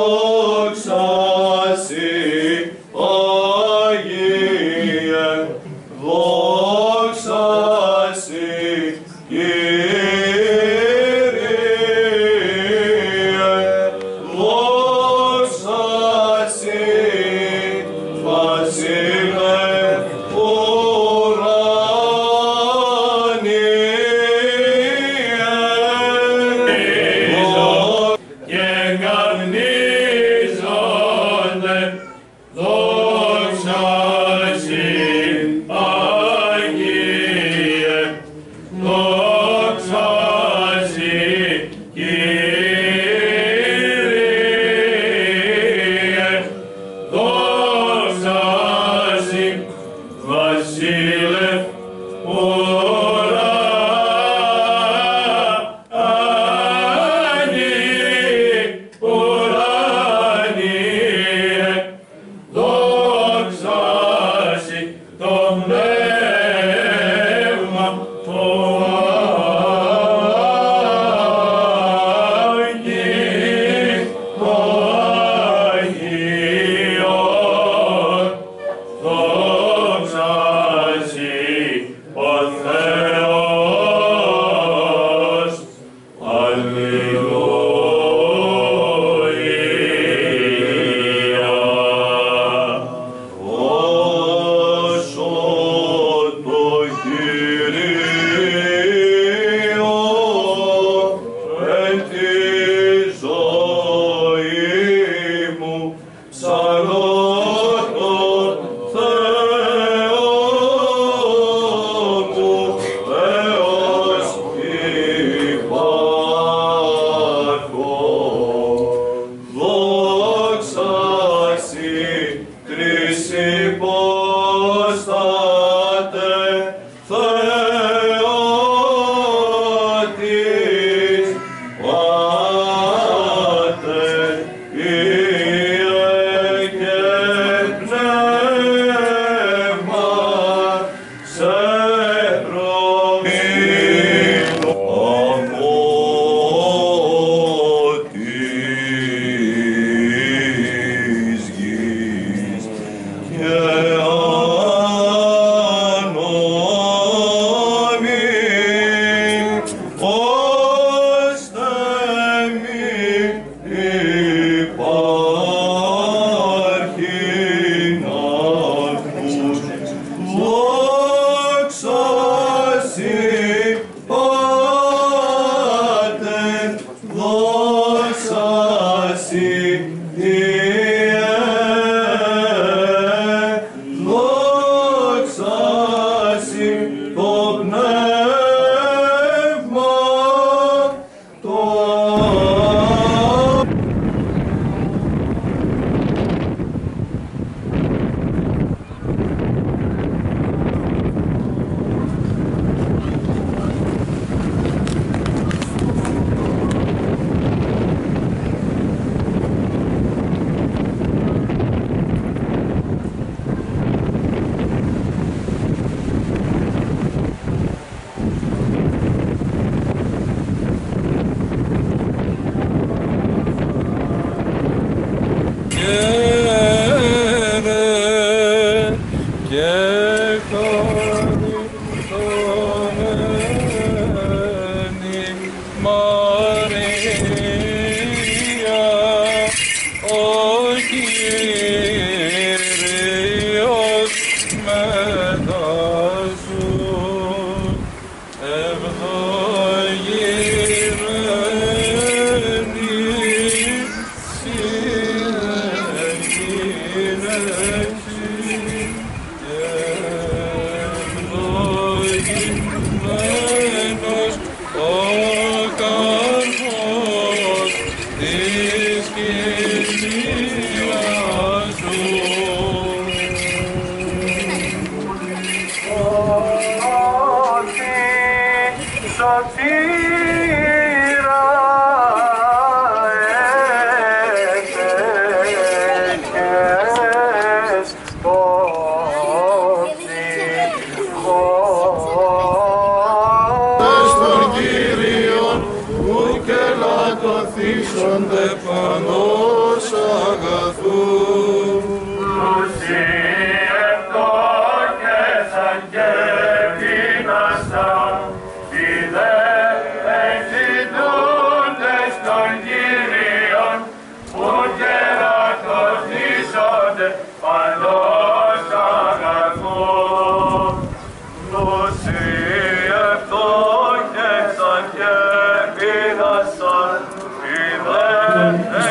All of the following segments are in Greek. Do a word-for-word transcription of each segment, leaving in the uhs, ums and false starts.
Θύσονται πανώς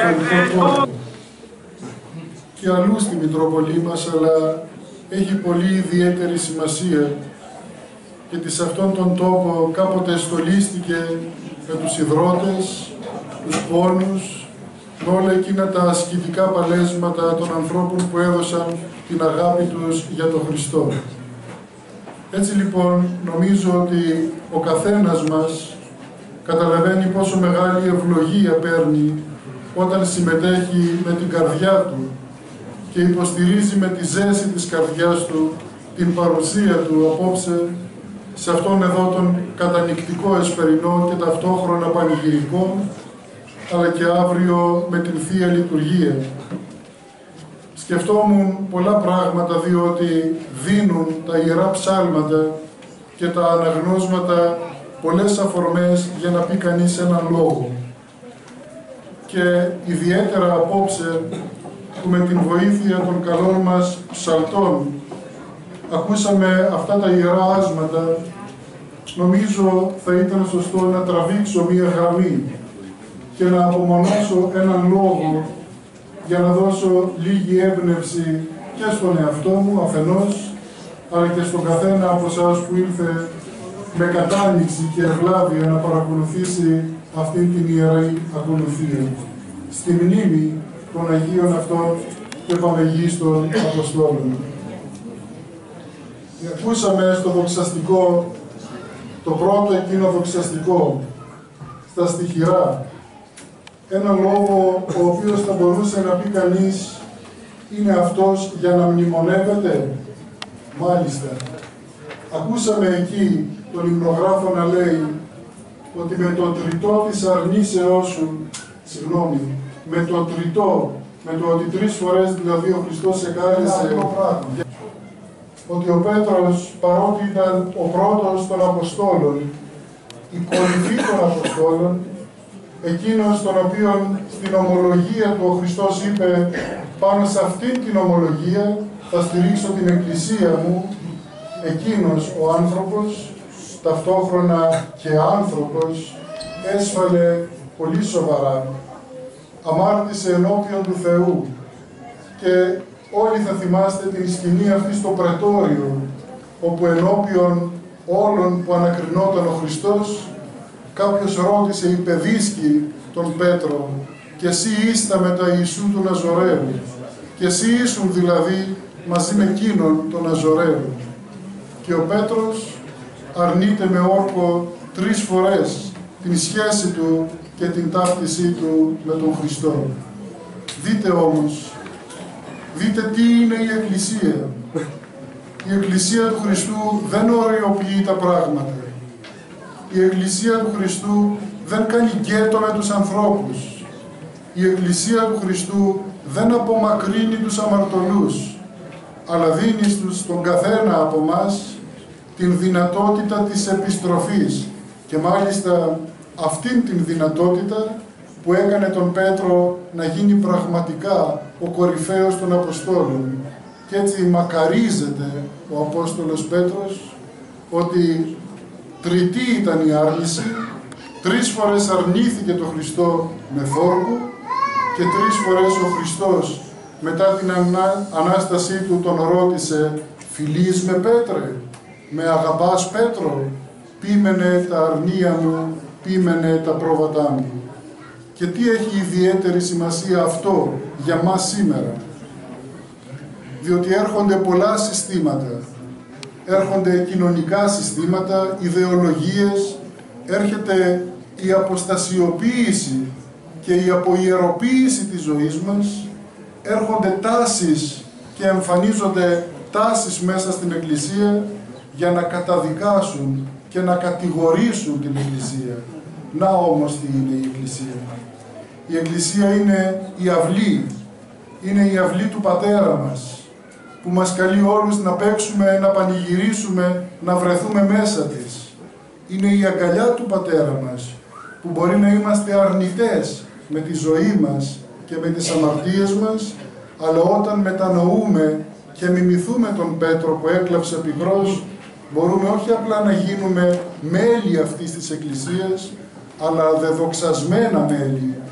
ιστορικό τόπο. Και αλλού στη Μητρόπολη μας, αλλά έχει πολύ ιδιαίτερη σημασία, γιατί σε αυτόν τον τόπο κάποτε στολίστηκε με τους ιδρώτες, τους πόνους, με όλα εκείνα τα ασκητικά παλέσματα των ανθρώπων που έδωσαν την αγάπη τους για τον Χριστό. Έτσι λοιπόν νομίζω ότι ο καθένας μας καταλαβαίνει πόσο μεγάλη ευλογία παίρνει όταν συμμετέχει με την καρδιά του και υποστηρίζει με τη ζέση της καρδιάς του την παρουσία του απόψε σε αυτόν εδώ τον κατανυκτικό εσπερινό και ταυτόχρονα πανηγυρικό, αλλά και αύριο με την Θεία Λειτουργία. Σκεφτόμουν πολλά πράγματα, διότι δίνουν τα Ιερά Ψάλματα και τα αναγνώσματα πολλές αφορμές για να πει κανείς έναν λόγο. Και ιδιαίτερα απόψε που με την βοήθεια των καλών μας ψαλτών ακούσαμε αυτά τα Ιερά Άσματα, νομίζω θα ήταν σωστό να τραβήξω μία γραμμή και να απομονώσω έναν λόγο για να δώσω λίγη έμπνευση και στον εαυτό μου αφενός, αλλά και στον καθένα από εσάς που ήρθε με κατάνοιξη και ευλάβεια να παρακολουθήσει αυτήν την Ιερή Ακολουθία, στη μνήμη των Αγίων αυτών και Παναγίστων Αποστόλων. Ακούσαμε στο δοξαστικό, το πρώτο εκείνο δοξαστικό, στα στιχηρά, ένα λόγο ο οποίος θα μπορούσε να πει κανείς είναι αυτός για να μνημονεύεται. Μάλιστα. Ακούσαμε εκεί τον υμνογράφο να λέει ότι με το τριτό της αρνήσεώς σου, συγγνώμη, με το τριτό, με το ότι τρεις φορές δηλαδή ο Χριστός εκάλεσε, ότι ο Πέτρος, παρότι ήταν ο πρώτος των Αποστόλων, η κορυφή των Αποστόλων, εκείνος τον οποίον στην ομολογία του ο Χριστός είπε πάνω σε αυτήν την ομολογία θα στηρίξω την Εκκλησία μου, εκείνος ο άνθρωπος, ταυτόχρονα και άνθρωπος, έσφαλε πολύ σοβαρά, αμάρτησε ενώπιον του Θεού και όλοι θα θυμάστε την σκηνή αυτή στο Πρετόριο, όπου ενώπιον όλων που ανακρινόταν ο Χριστός, κάποιος ρώτησε υπεδίσκη τον Πέτρο «Και εσύ ήστα με τα Ιησού του Ναζωραίου, και εσύ ήσουν δηλαδή μαζί με εκείνον τον Ναζωραίου». Και ο Πέτρος αρνείται με όρκο τρεις φορές την σχέση του και την ταύτισή του με τον Χριστό. Δείτε όμως, δείτε τι είναι η Εκκλησία. Η Εκκλησία του Χριστού δεν οριοποιεί τα πράγματα. Η Εκκλησία του Χριστού δεν κάνει γκέτο με τους ανθρώπους. Η Εκκλησία του Χριστού δεν απομακρύνει τους αμαρτωλούς, αλλά δίνει στον καθένα από μας την δυνατότητα της επιστροφής και μάλιστα αυτήν την δυνατότητα που έκανε τον Πέτρο να γίνει πραγματικά ο κορυφαίος των Αποστόλων. Και έτσι μακαρίζεται ο Απόστολος Πέτρος ότι τριετή ήταν η άρνηση, τρεις φορές αρνήθηκε τον Χριστό με θόρκο και τρεις φορές ο Χριστός μετά την ανά, Ανάστασή του τον ρώτησε «Φιλείς με Πέτρε, με αγαπάς Πέτρο, πείμενε τα αρνία μου, πείμενε τα πρόβατά μου». Και τι έχει ιδιαίτερη σημασία αυτό για μας σήμερα? Διότι έρχονται πολλά συστήματα, έρχονται κοινωνικά συστήματα, ιδεολογίες, έρχεται η αποστασιοποίηση και η αποιεροποίηση της ζωής μας, έρχονται τάσεις και εμφανίζονται τάσεις μέσα στην Εκκλησία για να καταδικάσουν και να κατηγορήσουν την Εκκλησία. Να όμως τι είναι η Εκκλησία? Η Εκκλησία είναι η αυλή, είναι η αυλή του Πατέρα μας, που μας καλεί όλους να παίξουμε, να πανηγυρίσουμε, να βρεθούμε μέσα της. Είναι η αγκαλιά του Πατέρα μας, που μπορεί να είμαστε αρνητές με τη ζωή μας και με τις αμαρτίες μας, αλλά όταν μετανοούμε και μιμηθούμε τον Πέτρο που έκλαψε πικρός, μπορούμε όχι απλά να γίνουμε μέλη αυτής της Εκκλησίας, αλλά δεδοξασμένα μέλη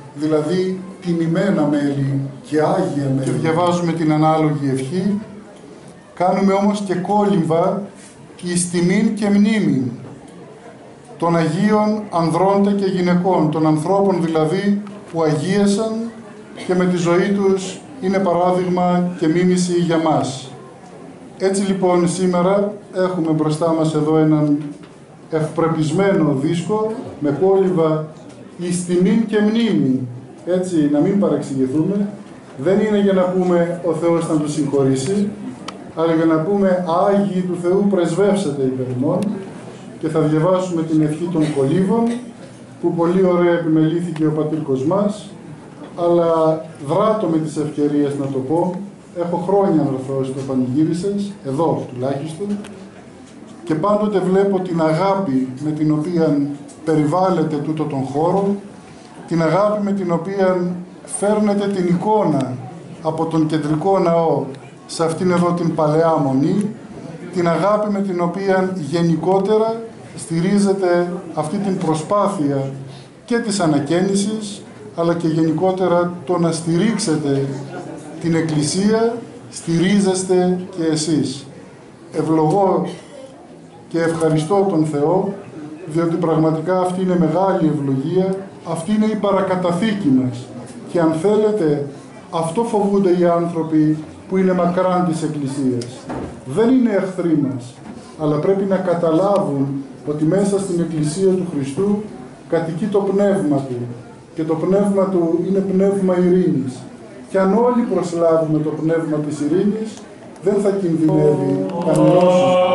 δηλαδή τιμημένα μέλη και άγια μέλη. Και διαβάζουμε την ανάλογη ευχή. Κάνουμε όμως και κόλυμβα εις τιμήν και μνήμην των Αγίων ανδρώντε και γυναικών, των ανθρώπων δηλαδή που αγίασαν και με τη ζωή τους είναι παράδειγμα και μίμηση για μας. Έτσι λοιπόν σήμερα έχουμε μπροστά μας εδώ έναν ευπρεπισμένο δίσκο με κόλυμβα εις τιμήν και μνήμη. Έτσι, να μην παρεξηγηθούμε, δεν είναι για να πούμε ο Θεός να τους συγχωρήσει, αλλά για να πούμε Άγιοι του Θεού πρεσβεύσετε υπέρ ημών, και θα διαβάσουμε την ευχή των κολύβων, που πολύ ωραία επιμελήθηκε ο πατήρκος μας, αλλά δράτω με τις ευκαιρίες να το πω, έχω χρόνια να έρθω στο πανηγύρισες, εδώ τουλάχιστον, και πάντοτε βλέπω την αγάπη με την οποία περιβάλλεται τούτο τον χώρο, την αγάπη με την οποία φέρνετε την εικόνα από τον κεντρικό ναό σε αυτήν εδώ την παλαιά μονή, την αγάπη με την οποία γενικότερα στηρίζετε αυτή την προσπάθεια και της ανακαίνησης, αλλά και γενικότερα το να στηρίξετε την Εκκλησία, στηρίζεστε και εσείς. Ευλογώ και ευχαριστώ τον Θεό, διότι πραγματικά αυτή είναι μεγάλη ευλογία, αυτή είναι η παρακαταθήκη μας. Και αν θέλετε, αυτό φοβούνται οι άνθρωποι που είναι μακράν της Εκκλησίας. Δεν είναι εχθροί μας, αλλά πρέπει να καταλάβουν ότι μέσα στην Εκκλησία του Χριστού κατοικεί το πνεύμα Του, και το πνεύμα Του είναι πνεύμα ειρήνης. Και αν όλοι προσλάβουμε το πνεύμα της ειρήνης, δεν θα κινδυνεύει κανένας.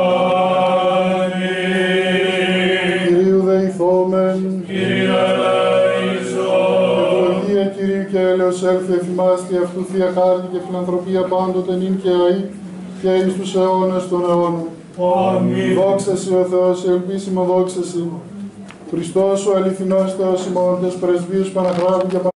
Κυρίου δεηθόμεν, ευλογία Κυρίου και έλεος έλθει εφημάστη αυτού θεία χάρη και φιλανθρωπία πάντοτε νυν και αεί και εις τους αιώνας των αιώνων. Δόξα Συ ο Θεός, ελπίσιμο δόξα Συ. Χριστός ο αληθινός Θεός ημών, τες πρεσβείους Παναγράφου και